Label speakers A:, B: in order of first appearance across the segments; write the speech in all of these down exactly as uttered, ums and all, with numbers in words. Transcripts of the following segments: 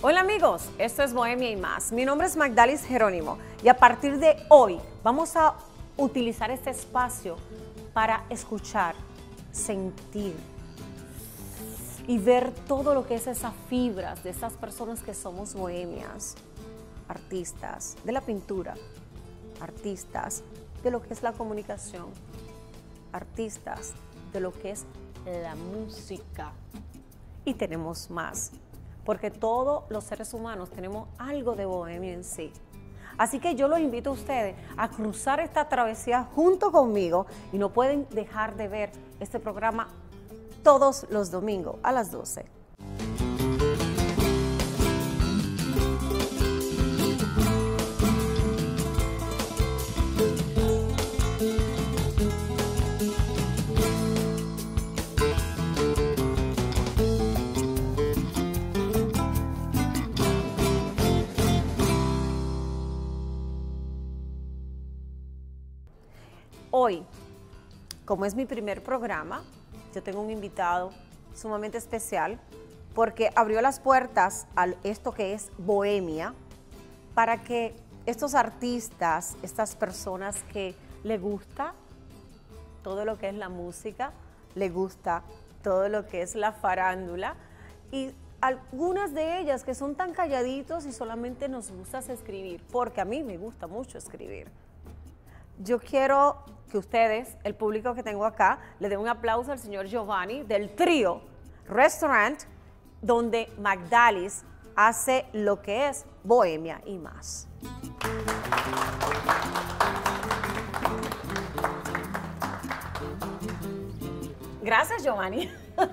A: Hola amigos, esto es Bohemia y Más. Mi nombre es Magdalis Jerónimo y a partir de hoy vamos a utilizar este espacio para escuchar, sentir y ver todo lo que es esas fibras de esas personas que somos bohemias, artistas de la pintura, artistas de lo que es la comunicación, artistas de lo que es la música. Y tenemos más, porque todos los seres humanos tenemos algo de bohemia en sí. Así que yo los invito a ustedes a cruzar esta travesía junto conmigo y no pueden dejar de ver este programa todos los domingos a las doce. Hoy, como es mi primer programa, yo tengo un invitado sumamente especial porque abrió las puertas a esto que es Bohemia para que estos artistas, estas personas que les gusta todo lo que es la música, les gusta todo lo que es la farándula y algunas de ellas que son tan calladitos y solamente nos gusta escribir, porque a mí me gusta mucho escribir. Yo quiero que ustedes, el público que tengo acá, le den un aplauso al señor Giovanni del trío Restaurant, donde Magdalis hace lo que es Bohemia y Más. Gracias, Giovanni.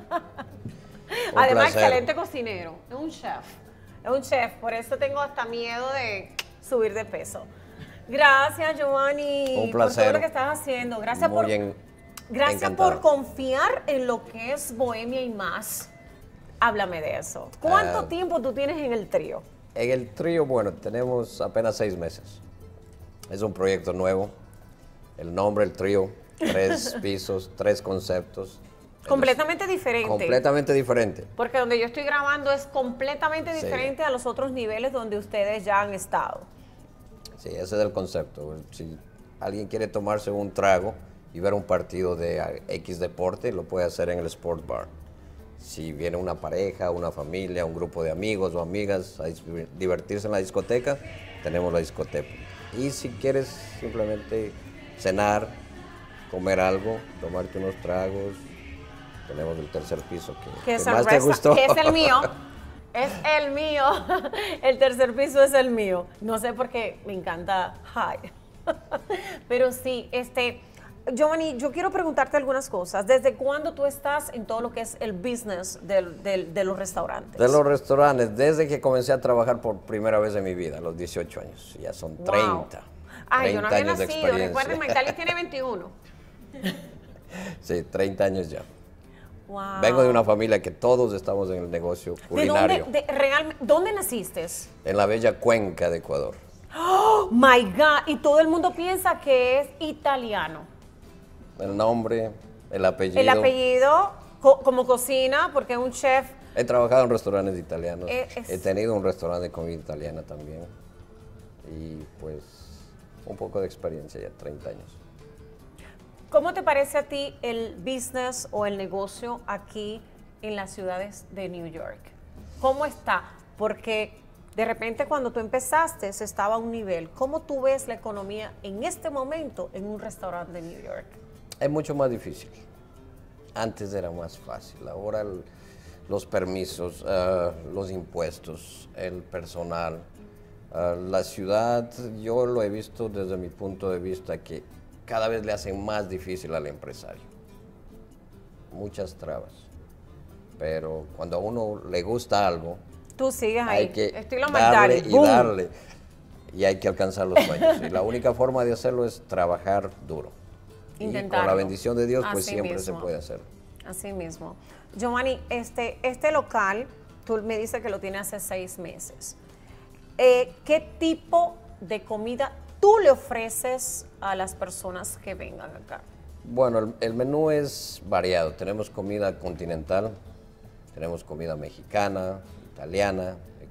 A: Además, placer. Excelente cocinero, es un chef, es un chef, por eso tengo hasta miedo de subir de peso. Gracias, Giovanni,
B: un placer.
A: por todo lo que estás haciendo. Gracias,
B: Muy
A: por,
B: bien,
A: gracias por confiar en lo que es Bohemia y Más. Háblame de eso. ¿Cuánto uh, tiempo tú tienes en el trío?
B: En el trío, bueno, tenemos apenas seis meses. Es un proyecto nuevo. El nombre, el trío, tres pisos, tres conceptos.
A: Completamente diferente.
B: Completamente diferente.
A: Porque donde yo estoy grabando es completamente diferente sí. a los otros niveles donde ustedes ya han estado.
B: Sí, ese es el concepto. Si alguien quiere tomarse un trago y ver un partido de X deporte, lo puede hacer en el Sport Bar. Si viene una pareja, una familia, un grupo de amigos o amigas a divertirse en la discoteca, tenemos la discoteca. Y si quieres simplemente cenar, comer algo, tomarte unos tragos, tenemos el tercer piso que,
A: que,
B: que más te gustó.
A: Que es el mío. Es el mío, el tercer piso es el mío. No sé por qué me encanta High. Pero sí, este, Giovanni, yo quiero preguntarte algunas cosas. ¿Desde cuándo tú estás en todo lo que es el business del, del, de los restaurantes?
B: De los restaurantes, desde que comencé a trabajar por primera vez en mi vida, a los dieciocho años. Ya son wow. treinta.
A: Ay, yo no había nacido.
B: Recuerden,
A: Magdalis tiene veintiuno.
B: Sí, treinta años ya.
A: Wow.
B: Vengo de una familia que todos estamos en el negocio culinario.
A: ¿De dónde, de, real, ¿dónde naciste?
B: En la bella Cuenca de Ecuador.
A: ¡Oh, my God! Y todo el mundo piensa que es italiano.
B: El nombre, el apellido.
A: El apellido, co como cocina, porque es un chef.
B: He trabajado en restaurantes italianos.
A: Es, es...
B: He tenido un restaurante de comida italiana también. Y pues un poco de experiencia ya, treinta años.
A: ¿Cómo te parece a ti el business o el negocio aquí en las ciudades de New York? ¿Cómo está? Porque de repente cuando tú empezaste se estaba a un nivel. ¿Cómo tú ves la economía en este momento en un restaurante de New York?
B: Es mucho más difícil. Antes era más fácil. Ahora el, los permisos, uh, los impuestos, el personal, uh, la ciudad, yo lo he visto desde mi punto de vista que cada vez le hacen más difícil al empresario. Muchas trabas. Pero cuando a uno le gusta algo,
A: tú sigues ahí.
B: Hay que
A: Estilo
B: darle
A: Magdalis.
B: y ¡boom! darle. Y hay que alcanzar los sueños. Y la única forma de hacerlo es trabajar duro.
A: Intentarlo.
B: Y con la bendición de Dios, pues
A: Así
B: siempre
A: mismo.
B: se puede hacer.
A: Así mismo. Giovanni, este, este local, tú me dices que lo tienes hace seis meses. Eh, ¿Qué tipo de comida tú le ofreces a las personas que vengan acá?
B: Bueno, el, el menú es variado. Tenemos comida continental, tenemos comida mexicana, italiana,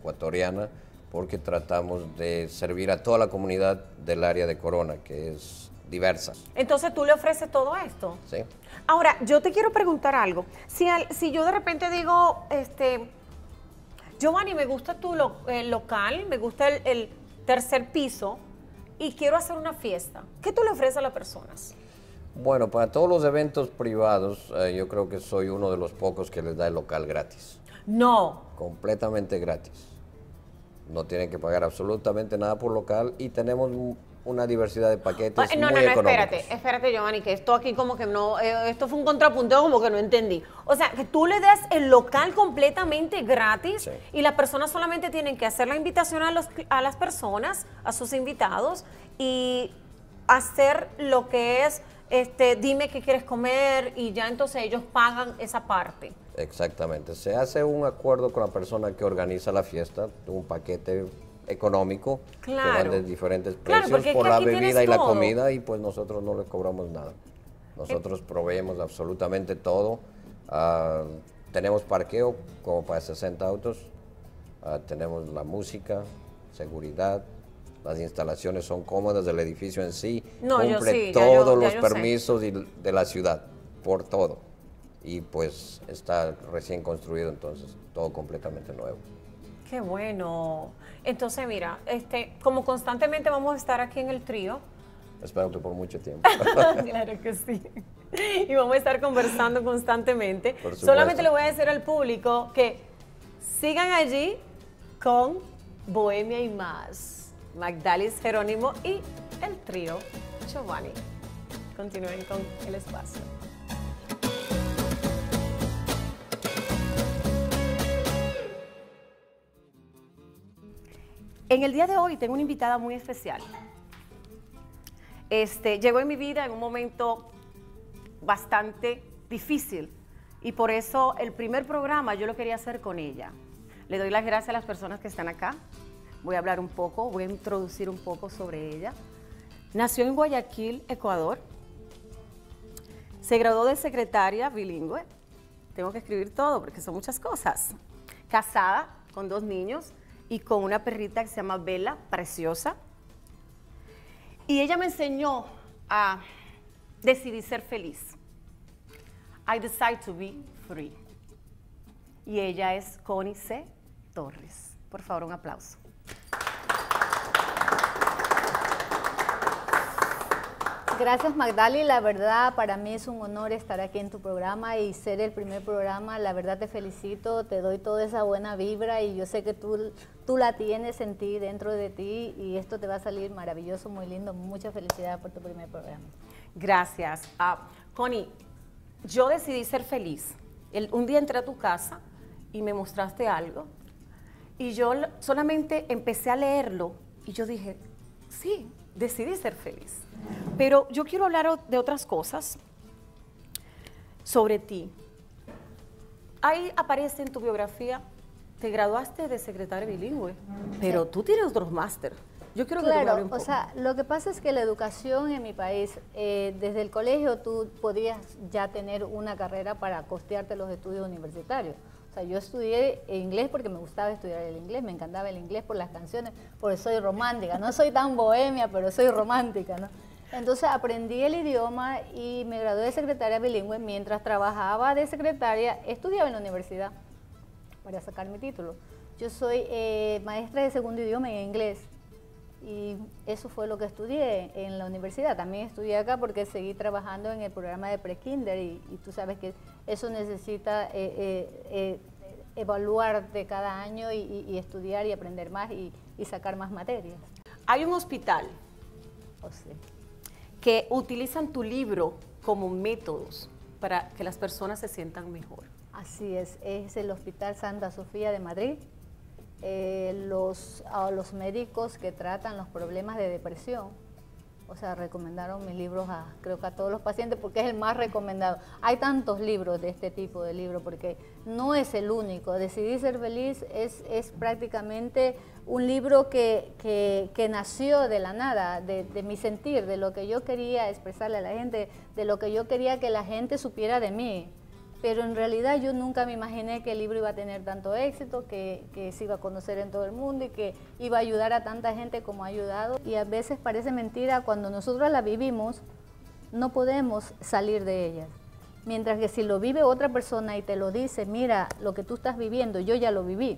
B: ecuatoriana, porque tratamos de servir a toda la comunidad del área de Corona, que es diversa.
A: Entonces tú le ofreces todo esto.
B: Sí.
A: Ahora, yo te quiero preguntar algo. Si, al, si yo de repente digo, este, Giovanni, me gusta tu lo, el local, me gusta el, el tercer piso y quiero hacer una fiesta, ¿qué tú le ofreces a las personas?
B: Bueno, para todos los eventos privados, eh, yo creo que soy uno de los pocos que les da el local gratis.
A: No.
B: Completamente gratis. No tienen que pagar absolutamente nada por local y tenemos una diversidad de paquetes
A: no,
B: muy
A: no, no,
B: económicos.
A: espérate, espérate, Giovanni, que esto aquí como que no, eh, esto fue un contrapunto como que no entendí. O sea, que tú le des el local completamente gratis, sí, y las personas solamente tienen que hacer la invitación a, los, a las personas, a sus invitados, y hacer lo que es, este, dime qué quieres comer, y ya entonces ellos pagan esa parte.
B: Exactamente, se hace un acuerdo con la persona que organiza la fiesta, un paquete económico,
A: claro,
B: que van de diferentes precios,
A: claro,
B: por
A: es
B: la
A: que
B: bebida y la
A: todo.
B: comida, y pues nosotros no les cobramos nada. Nosotros proveemos absolutamente todo. Uh, tenemos parqueo como para sesenta autos, uh, tenemos la música, seguridad, las instalaciones son cómodas, el edificio en sí
A: no,
B: cumple
A: sí,
B: todos
A: yo,
B: los permisos y, de la ciudad, por todo. Y pues está recién construido, entonces todo completamente nuevo.
A: Qué bueno. Entonces, mira, este, como constantemente vamos a estar aquí en el trío.
B: Espero que por mucho tiempo.
A: Claro que sí. Y vamos a estar conversando constantemente. Solamente le voy a decir al público que sigan allí con Bohemia y Más. Magdalis Jerónimo y el trío Giovanni. Continúen con el espacio. En el día de hoy tengo una invitada muy especial. Este, llegó en mi vida en un momento bastante difícil y por eso el primer programa yo lo quería hacer con ella. Le doy las gracias a las personas que están acá. Voy a hablar un poco, voy a introducir un poco sobre ella. Nació en Guayaquil, Ecuador. Se graduó de secretaria bilingüe. Tengo que escribir todo porque son muchas cosas. Casada con dos niños y con una perrita que se llama Bella, preciosa. Y ella me enseñó a decidir ser feliz. I decide to be free. Y ella es Connie C. Torres. Por favor, un aplauso.
C: Gracias, Magdali. La verdad, para mí es un honor estar aquí en tu programa y ser el primer programa. La verdad, te felicito, te doy toda esa buena vibra y yo sé que tú, tú la tienes en ti, dentro de ti, y esto te va a salir maravilloso, muy lindo. Muchas felicidades por tu primer programa.
A: Gracias. Uh, Connie, yo decidí ser feliz. El, un día entré a tu casa y me mostraste algo y yo solamente empecé a leerlo y yo dije, sí, decidí ser feliz. Pero yo quiero hablar de otras cosas sobre ti. Ahí aparece en tu biografía, te graduaste de secretaria bilingüe, pero sí, tú tienes otros máster. Yo quiero
C: claro,
A: que tú me hables un poco.
C: O sea, lo que pasa es que la educación en mi país, eh, desde el colegio tú podías ya tener una carrera para costearte los estudios universitarios. O sea, yo estudié inglés porque me gustaba estudiar el inglés, me encantaba el inglés por las canciones, porque soy romántica, no soy tan bohemia, pero soy romántica, ¿no? Entonces aprendí el idioma y me gradué de secretaria bilingüe. Mientras trabajaba de secretaria, estudiaba en la universidad para sacar mi título. Yo soy eh, maestra de segundo idioma en inglés y eso fue lo que estudié en la universidad. También estudié acá porque seguí trabajando en el programa de pre-kinder y, y tú sabes que eso necesita eh, eh, eh, evaluarte cada año y, y, y estudiar y aprender más y, y sacar más materias.
A: Hay un hospital
C: oh, sí.
A: que utilizan tu libro como métodos para que las personas se sientan mejor.
C: Así es, es el Hospital Santa Sofía de Madrid. Eh, los, a los médicos que tratan los problemas de depresión, o sea, recomendaron mis libros a, creo que a todos los pacientes porque es el más recomendado. Hay tantos libros de este tipo de libros porque no es el único. Decidir ser feliz es, es prácticamente un libro que, que, que nació de la nada, de, de mi sentir, de lo que yo quería expresarle a la gente, de lo que yo quería que la gente supiera de mí. pero en realidad yo nunca me imaginé que el libro iba a tener tanto éxito, que, que se iba a conocer en todo el mundo y que iba a ayudar a tanta gente como ha ayudado. Y a veces parece mentira, cuando nosotros la vivimos, no podemos salir de ella. Mientras que si lo vive otra persona y te lo dice, mira, lo que tú estás viviendo, yo ya lo viví.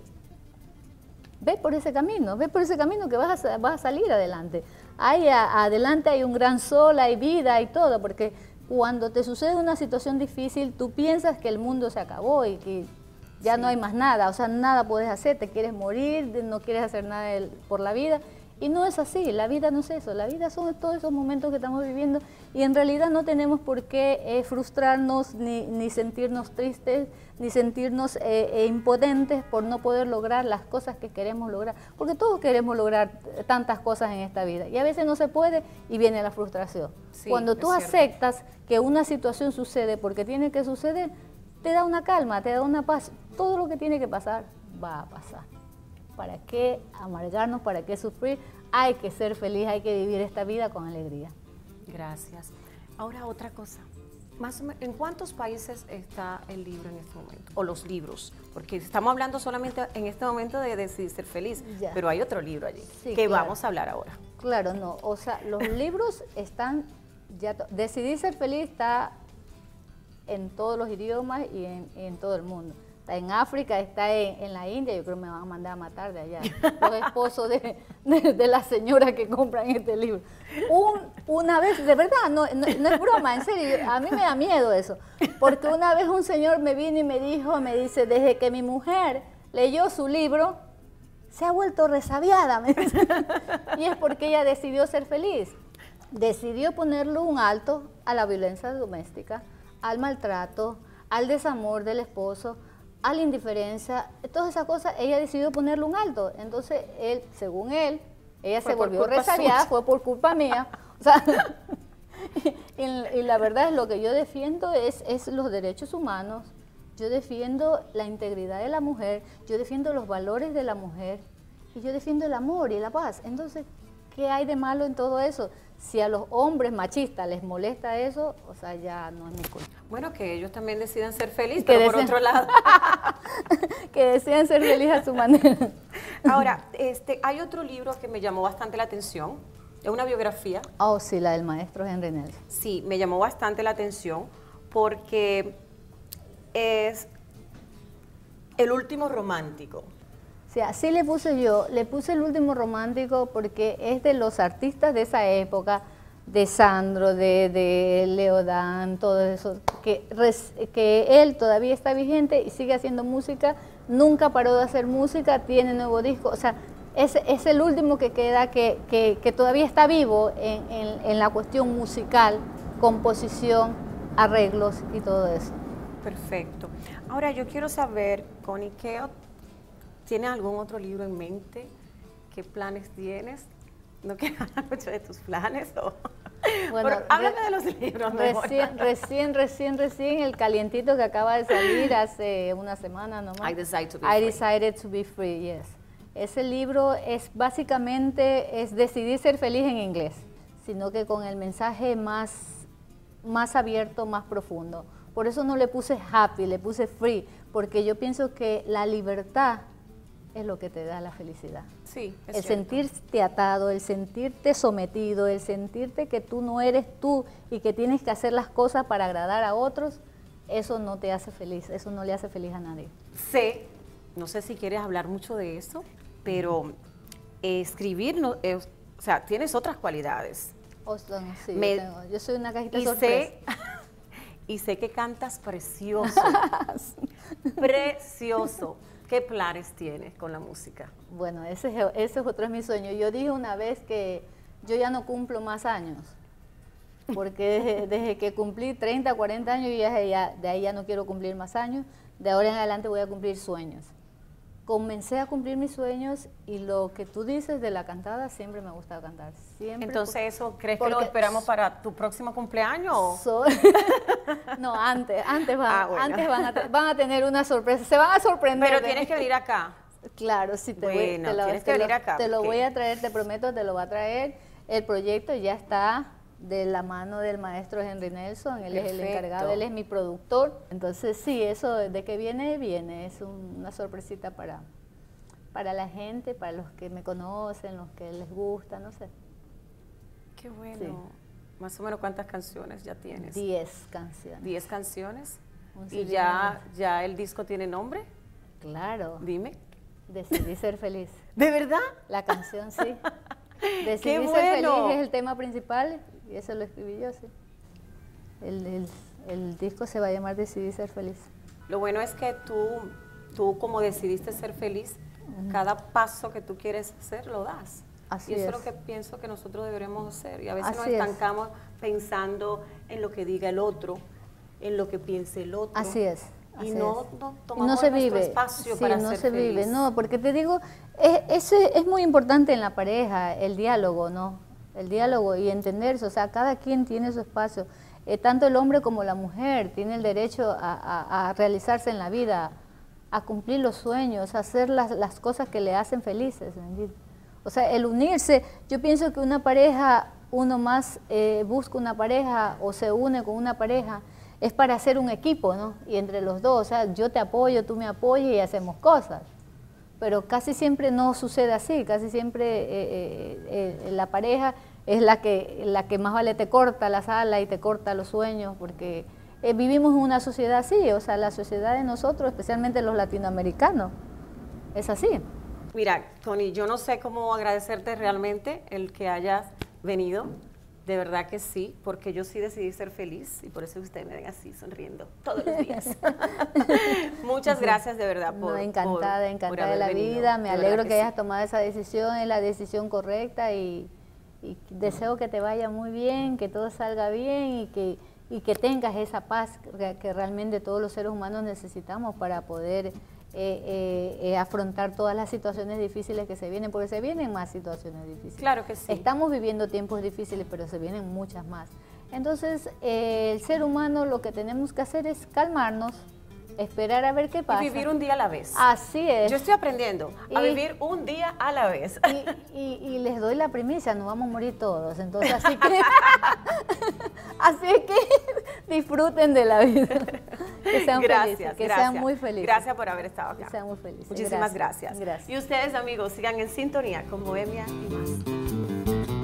C: Ve por ese camino, ve por ese camino que vas a, vas a salir adelante. Hay a, adelante hay un gran sol, hay vida, hay todo, porque cuando te sucede una situación difícil, tú piensas que el mundo se acabó y que ya sí. no hay más nada, o sea, nada puedes hacer, te quieres morir, no quieres hacer nada de, por la vida. Y no es así, la vida no es eso, la vida son todos esos momentos que estamos viviendo y en realidad no tenemos por qué eh, frustrarnos, ni, ni sentirnos tristes, ni sentirnos eh, eh, impotentes por no poder lograr las cosas que queremos lograr, porque todos queremos lograr tantas cosas en esta vida y a veces no se puede y viene la frustración. Sí, cuando tú aceptas que una situación sucede porque tiene que suceder, te da una calma, te da una paz, todo lo que tiene que pasar va a pasar. ¿Para qué amargarnos? ¿Para qué sufrir? Hay que ser feliz, hay que vivir esta vida con alegría.
A: Gracias. Ahora otra cosa. Más o menos, ¿en cuántos países está el libro en este momento? O los libros. Porque estamos hablando solamente en este momento de Decidir Ser Feliz, ya. Pero hay otro libro allí sí, que claro. vamos a hablar ahora.
C: Claro, no. O sea, los libros están ya... Decidir Ser Feliz está en todos los idiomas y en, en todo el mundo. Está en África, está en, en la India, yo creo que me van a mandar a matar de allá, los esposos de, de, de la señora que compran este libro. Un, una vez, de verdad, no, no, no es broma, en serio, a mí me da miedo eso, porque una vez un señor me vino y me dijo, me dice, desde que mi mujer leyó su libro, se ha vuelto resabiada, me dice. Y es porque ella decidió ser feliz, decidió ponerle un alto a la violencia doméstica, al maltrato, al desamor del esposo, a la indiferencia, todas esas cosas, ella decidió ponerle un alto. Entonces, él, según él, ella fue se volvió resabiada, fue por culpa mía. O sea, y, y la verdad es lo que yo defiendo es, es los derechos humanos, yo defiendo la integridad de la mujer, yo defiendo los valores de la mujer, y yo defiendo el amor y la paz. Entonces, ¿qué hay de malo en todo eso? Si a los hombres machistas les molesta eso, o sea, ya no es mi culpa.
A: Bueno, que ellos también decidan ser felices, pero por otro lado.
C: Que decidan ser felices a su manera.
A: Ahora, este, hay otro libro que me llamó bastante la atención, es una biografía.
C: Oh, sí, la del maestro Henry Nelson.
A: Sí, me llamó bastante la atención porque es El último romántico.
C: Sí, así le puse yo, le puse El último romántico porque es de los artistas de esa época, de Sandro, de, de Leo Dan, todo eso, que, res, que él todavía está vigente y sigue haciendo música, nunca paró de hacer música, tiene nuevo disco, o sea, es, es el último que queda que, que, que todavía está vivo en, en, en la cuestión musical, composición, arreglos y todo eso.
A: Perfecto. Ahora yo quiero saber, Connie, ¿qué ¿tienes algún otro libro en mente? ¿Qué planes tienes? ¿No quieres hablar mucho de tus planes? O... Bueno, pero háblame de los libros.
C: Recién, recién, recién, recién, el calientito que acaba de salir hace una semana nomás.
A: I decided to be
C: I
A: free.
C: decided to be free, yes. Ese libro es básicamente, es decidir ser feliz en inglés, sino que con el mensaje más, más abierto, más profundo. Por eso no le puse happy, le puse free, porque yo pienso que la libertad es lo que te da la felicidad.
A: Sí, es
C: el
A: cierto.
C: Sentirte atado, el sentirte sometido, el sentirte que tú no eres tú y que tienes que hacer las cosas para agradar a otros, eso no te hace feliz, eso no le hace feliz a nadie.
A: Sé, no sé si quieres hablar mucho de eso, pero eh, escribir, no, eh, o sea, tienes otras cualidades.
C: Oh, no, sí,
A: Me,
C: yo, tengo, yo soy una cajita
A: y
C: sorpresa.
A: Sé, y sé que cantas precioso, precioso. ¿Qué planes tienes con la música?
C: Bueno, ese, ese es otro de mis sueños. Yo dije una vez que yo ya no cumplo más años, porque desde, desde que cumplí treinta, cuarenta años, ya, ya, de ahí ya no quiero cumplir más años, de ahora en adelante voy a cumplir sueños. Comencé a cumplir mis sueños y lo que tú dices de la cantada, siempre me gusta cantar. Siempre.
A: Entonces, ¿eso crees que lo esperamos para tu próximo cumpleaños? O?
C: So, no, antes, antes, van,
A: ah, bueno.
C: antes van, a van a tener una sorpresa, se van a sorprender.
A: Pero tienes que venir acá.
C: Claro, sí, te,
A: bueno,
C: voy, te, lo,
A: tienes
C: te,
A: que venir
C: lo,
A: acá,
C: te lo
A: porque...
C: voy a traer, te prometo, te lo voy a traer. El proyecto ya está, de la mano del maestro Henry Nelson, él
A: Perfecto.
C: es el encargado, él es mi productor. Entonces sí, eso de que viene, viene, es un- una sorpresita para, para la gente, para los que me conocen, los que les gusta, no sé.
A: Qué bueno.
C: Sí.
A: Más o menos, ¿cuántas canciones ya tienes?
C: Diez canciones.
A: Diez canciones.
C: Un
A: ¿Y
C: C D
A: ya, ya el disco tiene nombre?
C: Claro,
A: Dime.
C: decidí ser feliz.
A: ¿De verdad?
C: La canción, sí. Decidí
A: ¡Qué
C: ser
A: bueno!
C: feliz es el tema principal y eso lo escribí yo, sí. El, el- el disco se va a llamar Decidí ser feliz.
A: Lo bueno es que tú, tú como decidiste ser feliz, cada paso que tú quieres hacer lo das.
C: Así
A: y eso es
C: es.
A: lo que pienso que nosotros deberemos hacer. Y a veces nos
C: Así es.
A: estancamos pensando en lo que diga el otro, en lo que piense el otro.
C: Así es.
A: Y
C: así
A: no,
C: es.
A: no
C: Y
A: tomamos
C: no se
A: nuestro
C: vive,
A: espacio
C: sí,
A: para
C: no
A: ser
C: se
A: feliz.
C: vive, no, porque te digo, es, ese es muy importante en la pareja, el diálogo, ¿no? El diálogo y entenderse, o sea, cada quien tiene su espacio, eh, tanto el hombre como la mujer tiene el derecho a, a- a realizarse en la vida, a cumplir los sueños, a hacer las, las cosas que le hacen felices, ¿me entiendes? O sea, el unirse, yo pienso que una pareja, uno más eh, busca una pareja o se une con una pareja, es para hacer un equipo, ¿no? Y entre los dos, o sea, yo te apoyo, tú me apoyas y hacemos cosas. Pero casi siempre no sucede así, casi siempre eh, eh, eh, la pareja es la que, la que más vale te corta las alas y te corta los sueños, porque eh, vivimos en una sociedad así, o sea, la sociedad de nosotros, especialmente los latinoamericanos, es así.
A: Mira, Tony, yo no sé cómo agradecerte realmente el que hayas venido. De verdad que sí, porque yo sí decidí ser feliz y por eso ustedes me ven así sonriendo todos los días. Muchas gracias de verdad por
C: No, encantada,
A: por-
C: encantada
A: por
C: de
A: haber
C: la
A: venido.
C: vida, me
A: De
C: alegro
A: verdad
C: que,
A: que
C: hayas
A: sí.
C: tomado esa decisión, es la decisión correcta y, y deseo que te vaya muy bien, que todo salga bien y que, y que tengas esa paz que, que realmente todos los seres humanos necesitamos para poder eh, eh, eh, afrontar todas las situaciones difíciles que se vienen, porque se vienen más situaciones difíciles.
A: Claro que sí.
C: Estamos viviendo tiempos difíciles, pero se vienen muchas más. Entonces, eh, el ser humano lo que tenemos que hacer es calmarnos, esperar a ver qué pasa.
A: Y vivir un día a la vez.
C: Así es.
A: Yo estoy aprendiendo a
C: Y-
A: vivir un día a la vez.
C: Y, y- y les doy la primicia, nos vamos a morir todos. Entonces, así que, así que disfruten de la vida. Que sean
A: Gracias,
C: felices, que
A: gracias.
C: sean muy felices.
A: Gracias por haber estado acá.
C: Que sean muy felices.
A: Muchísimas gracias.
C: Gracias.
A: Y ustedes, amigos, sigan en sintonía con Bohemia y más.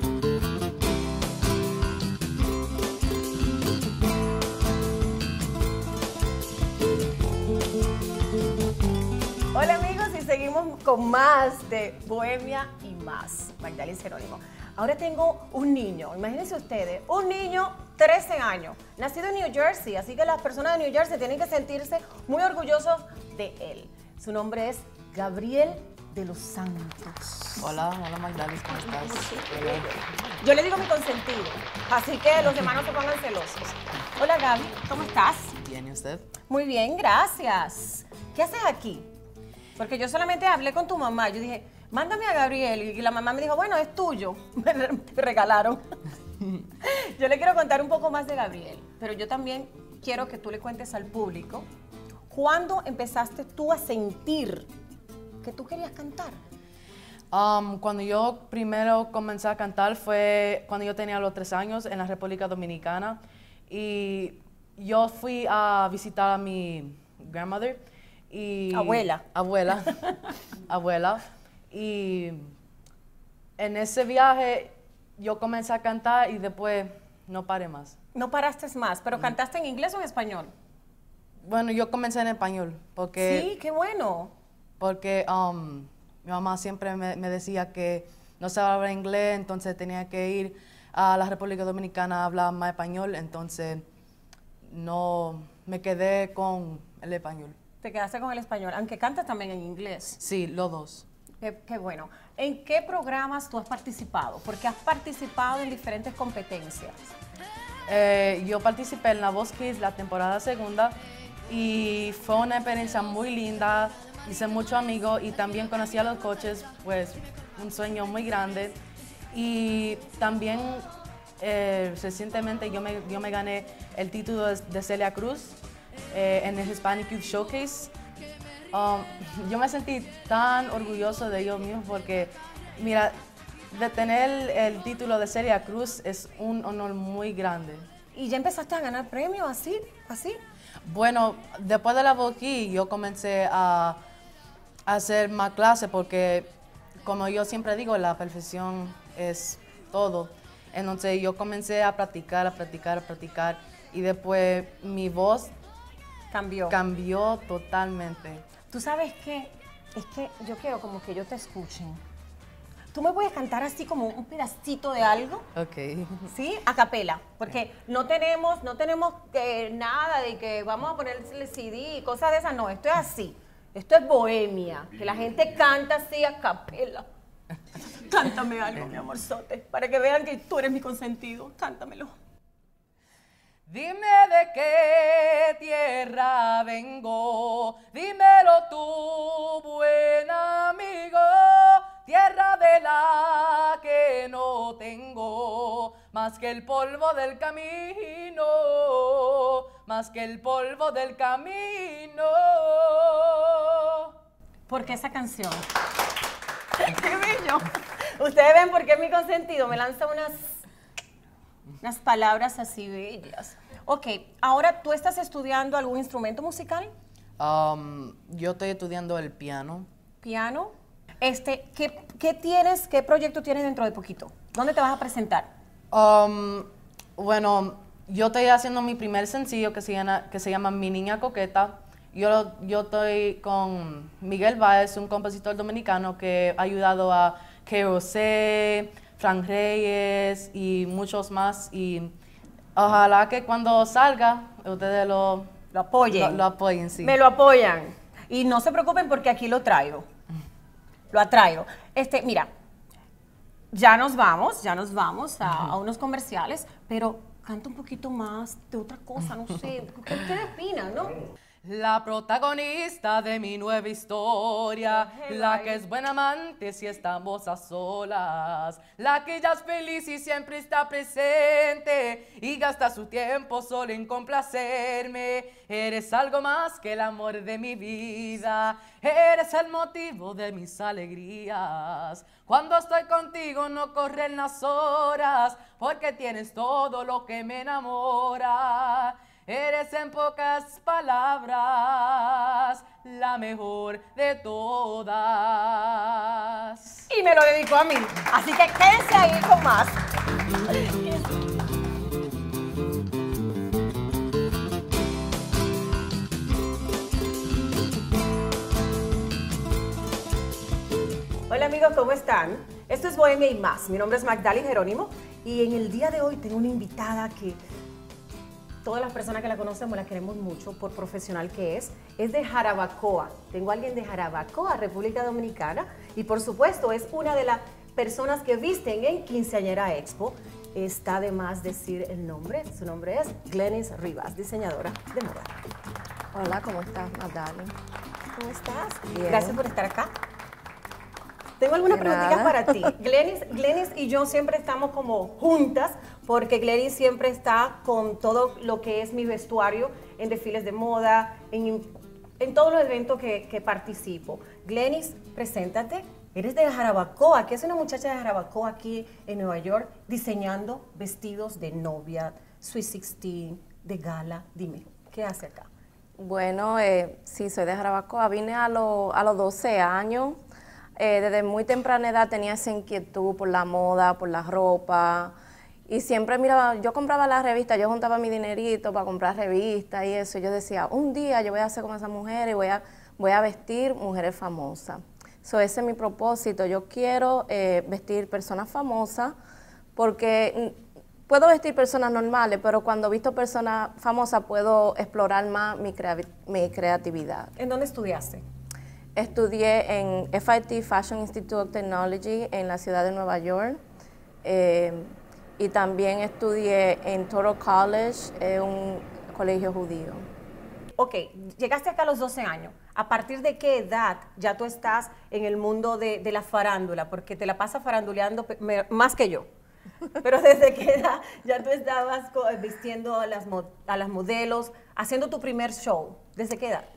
A: Hola amigos, y seguimos con más de Bohemia y más. Magdalis Jerónimo. Ahora tengo un niño, imagínense ustedes, un niño trece años, nacido en New Jersey, así que las personas de New Jersey tienen que sentirse muy orgullosos de él. Su nombre es Gabriel de los Santos.
D: Hola, hola Magdalis, ¿cómo estás? Hola.
A: Yo le digo mi consentido, así que los demás no se pongan celosos. Hola Gaby, ¿cómo estás?
D: ¿Bien y usted?
A: Muy bien, gracias. ¿Qué haces aquí? Porque yo solamente hablé con tu mamá. Yo dije, mándame a Gabriel. Y la mamá me dijo, bueno, es tuyo. Me re- me regalaron. Yo le quiero contar un poco más de Gabriel. Pero yo también quiero que tú le cuentes al público cuándo empezaste tú a sentir que tú querías cantar.
D: Um, cuando yo primero comencé a cantar fue cuando yo tenía los tres años en la República Dominicana y yo fui a visitar a mi grandmother y
A: Abuela.
D: abuela, abuela y en ese viaje yo comencé a cantar y después no paré más.
A: No paraste más, pero cantaste en inglés o en español.
D: Bueno, yo comencé en español porque
A: Sí, qué bueno.
D: porque um, mi mamá siempre me, me decía que no sabía hablar inglés, entonces tenía que ir a la República Dominicana a hablar más español, entonces no me quedé con el español.
A: Te quedaste con el español, aunque cantas también en inglés.
D: Sí, los dos.
A: Qué, qué bueno. ¿En qué programas tú has participado? Porque has participado en diferentes competencias.
D: Eh, yo participé en La Voz Kids la temporada segunda y fue una experiencia muy linda, hice muchos amigos y también conocí a los coaches, pues un sueño muy grande. Y también eh, recientemente yo me, yo me gané el título de, de Celia Cruz eh, en el Hispanic Youth Showcase. Um, yo me sentí tan orgulloso de ellos mismos porque, mira, de tener el, el título de Celia Cruz es un honor muy grande.
A: ¿Y ya empezaste a ganar premios así? ¿Así?
D: Bueno, después de la Voquí yo comencé a, a hacer más clases porque, como yo siempre digo, la perfección es todo. Entonces yo comencé a practicar, a practicar, a practicar y después mi voz
A: Cambió.
D: cambió totalmente.
A: ¿Tú sabes qué? Es que yo quiero como que yo te escuchen. ¿Tú me puedes cantar así como un pedacito de algo?
D: Ok.
A: ¿Sí? A capela. Porque no tenemos, no tenemos eh, nada de que vamos a ponerle C D y cosas de esas. No, esto es así. Esto es bohemia. Que la gente canta así a capela. Cántame algo, mi amorzote, para que vean que tú eres mi consentido. Cántamelo.
D: Dime de qué tierra vengo, dímelo tú, buen amigo, tierra de la que no tengo, más que el polvo del camino, más que el polvo del camino.
A: ¿Por qué esa canción? ¡Qué bello! Ustedes ven por qué es mi consentido, me lanza unas... unas palabras así bellas. Ok, ahora, ¿tú estás estudiando algún instrumento musical?
D: Um, yo estoy estudiando el piano.
A: ¿Piano? Este, ¿qué, qué tienes, qué proyecto tienes dentro de poquito? ¿Dónde te vas a presentar?
D: Um, bueno, yo estoy haciendo mi primer sencillo que se llama, que se llama Mi Niña Coqueta. Yo, yo estoy con Miguel Báez, un compositor dominicano que ha ayudado a K O C, Frank Reyes y muchos más. Y ojalá que cuando salga, ustedes lo,
A: Lo apoyen.
D: Lo, lo apoyen, sí.
A: Me lo apoyan. Y no se preocupen porque aquí lo traigo. Lo atraigo. Este, mira, ya nos vamos, ya nos vamos a, a unos comerciales, pero canta un poquito más de otra cosa, no sé. ¿Qué ustedes opinan, no?
D: La protagonista de mi nueva historia, la que es buena amante si estamos a solas, la que ya es feliz y siempre está presente y gasta su tiempo solo en complacerme. Eres algo más que el amor de mi vida, eres el motivo de mis alegrías. Cuando estoy contigo no corren las horas, porque tienes todo lo que me enamora. Eres en pocas palabras la mejor de todas.
A: Y me lo dedicó a mí. Así que quédense ahí con más. Hola amigos, ¿cómo están? Esto es Bohemia y Más. Mi nombre es Magdalis Jerónimo y en el día de hoy tengo una invitada que todas las personas que la conocemos la queremos mucho por profesional que es. Es de Jarabacoa. Tengo a alguien de Jarabacoa, República Dominicana. Y por supuesto es una de las personas que visten en Quinceañera Expo. Está de más decir el nombre. Su nombre es Glenis Rivas, diseñadora de moda.
E: Hola, ¿cómo estás, Magdalena?
A: ¿Cómo estás?
E: Bien.
A: Gracias por estar acá. Tengo algunas
E: De
A: preguntitas
E: nada.
A: para ti. Glenis, Glenis y yo siempre estamos como juntas porque Glenis siempre está con todo lo que es mi vestuario en desfiles de moda, en, en todos los eventos que, que participo. Glenis, preséntate. Eres de Jarabacoa. ¿Qué es una muchacha de Jarabacoa aquí en Nueva York diseñando vestidos de novia, Sweet sixteen, de gala? Dime, ¿qué hace acá?
E: Bueno, eh, sí, soy de Jarabacoa. Vine a, lo- a los doce años. Eh, desde muy temprana edad tenía esa inquietud por la moda, por la ropa. Y siempre miraba, yo compraba las revistas, yo juntaba mi dinerito para comprar revistas y eso. Y yo decía, un día yo voy a hacer como esa mujer y voy a, voy a vestir mujeres famosas. So, ese es mi propósito. Yo quiero eh, vestir personas famosas porque mm, puedo vestir personas normales, pero cuando visto personas famosas puedo explorar más mi, crea- mi creatividad.
A: ¿En dónde estudiaste?
E: Estudié en F I T, Fashion Institute of Technology, en la ciudad de Nueva York. Eh, y también estudié en Touro College, eh, un colegio judío.
A: Ok, llegaste acá a los doce años. ¿A partir de qué edad ya tú estás en el mundo de, de la farándula? Porque te la pasas faranduleando pe- me- más que yo. Pero ¿desde qué edad ya tú estabas co- vistiendo a las, mo- a las modelos, haciendo tu primer show? ¿Desde qué edad?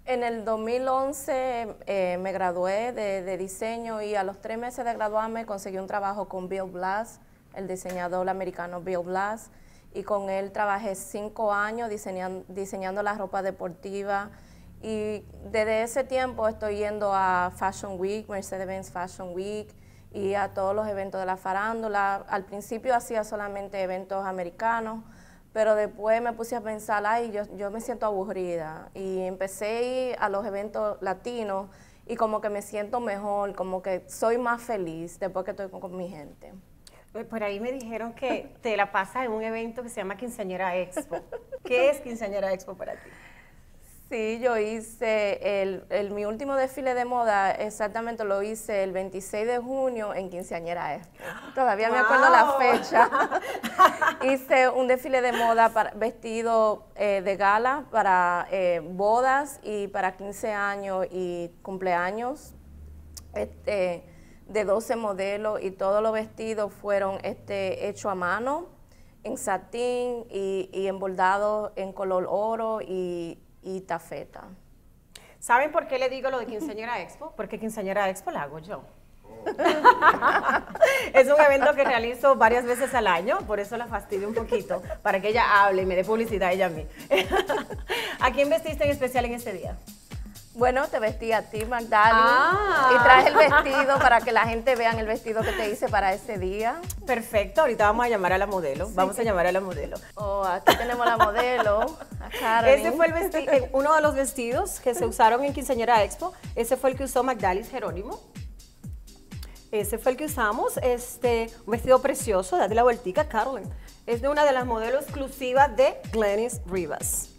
E: En el dos mil once eh, me gradué de, de diseño y a los tres meses de graduarme conseguí un trabajo con Bill Blass, el diseñador americano Bill Blass, y con él trabajé cinco años diseñando, diseñando la ropa deportiva, y desde ese tiempo estoy yendo a Fashion Week, Mercedes-Benz Fashion Week, y a todos los eventos de la farándula. Al principio hacía solamente eventos americanos, pero después me puse a pensar, ay, yo, yo me siento aburrida, y empecé a ir a los eventos latinos y como que me siento mejor, como que soy más feliz después que estoy con, con mi gente.
A: Por ahí me dijeron que te la pasas en un evento que se llama Quinceañera Expo. ¿Qué es Quinceañera Expo para ti?
E: Sí, yo hice el, el, mi último desfile de moda, exactamente lo hice el veintiséis de junio en Quinceañera Expo. Todavía wow. me acuerdo la fecha. Hice un desfile de moda para, vestido eh, de gala para eh, bodas y para quince años y cumpleaños este, de doce modelos, y todos los vestidos fueron este, hechos a mano, en satín y, y emboldados en color oro y y tafeta.
A: ¿Saben por qué le digo lo de Quinceañera Expo? Porque Quinceañera Expo la hago yo. Oh. Es un evento que realizo varias veces al año, por eso la fastidio un poquito, para que ella hable y me dé publicidad ella a mí. ¿A quién vestiste en especial en ese día?
E: Bueno, te vestí a ti, Magdalena,
A: ah.
E: y traje el vestido para que la gente vea el vestido que te hice para ese día.
A: Perfecto, ahorita vamos a llamar a la modelo, sí. vamos a llamar a la modelo.
E: Oh, aquí tenemos la modelo, a Caroline.
A: Ese fue el vestido, uno de los vestidos que se usaron en Quinceañera Expo, ese fue el que usó Magdalis Jerónimo. Ese fue el que usamos, este, un vestido precioso, date la vueltica, Caroline. Es de una de las modelos exclusivas de Glenis Rivas.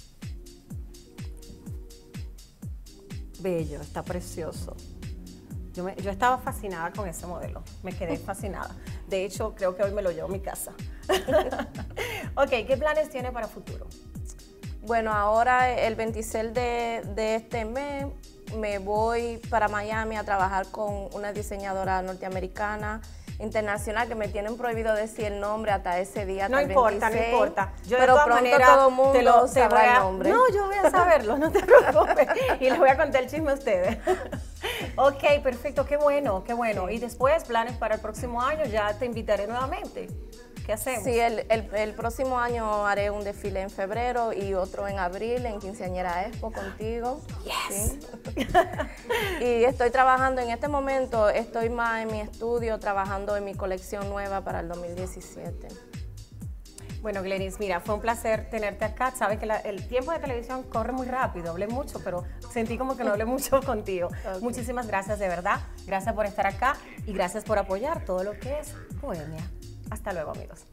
A: Bello, está precioso. Yo, me, yo estaba fascinada con ese modelo, me quedé fascinada. De hecho, creo que hoy me lo llevo a mi casa. Ok, ¿qué planes tiene para futuro?
E: Bueno, ahora el veintiséis de, de este mes me voy para Miami a trabajar con una diseñadora norteamericana internacional que me tienen prohibido decir el nombre hasta ese día.
A: No importa, no importa.
E: Yo pero de todas pronto maneras, todo el mundo te lo, te sabrá a, el nombre.
A: No, yo voy a saberlo, no te preocupes. Y les voy a contar el chisme a ustedes. Ok, perfecto, qué bueno, qué bueno. Y después, planes para el próximo año, ya te invitaré nuevamente. ¿Qué hacemos?
E: Sí, el, el, el próximo año haré un desfile en febrero y otro en abril en Quinceañera Expo contigo.
A: Yes.
E: ¿Sí? Y estoy trabajando, en este momento estoy más en mi estudio trabajando en mi colección nueva para el dos mil diecisiete.
A: Bueno, Glenis, mira, fue un placer tenerte acá. Sabes que la, el tiempo de televisión corre muy rápido, hablé mucho, pero sentí como que no hablé mucho contigo. Okay. Muchísimas gracias, de verdad. Gracias por estar acá y gracias por apoyar todo lo que es Bohemia. Hasta luego, amigos.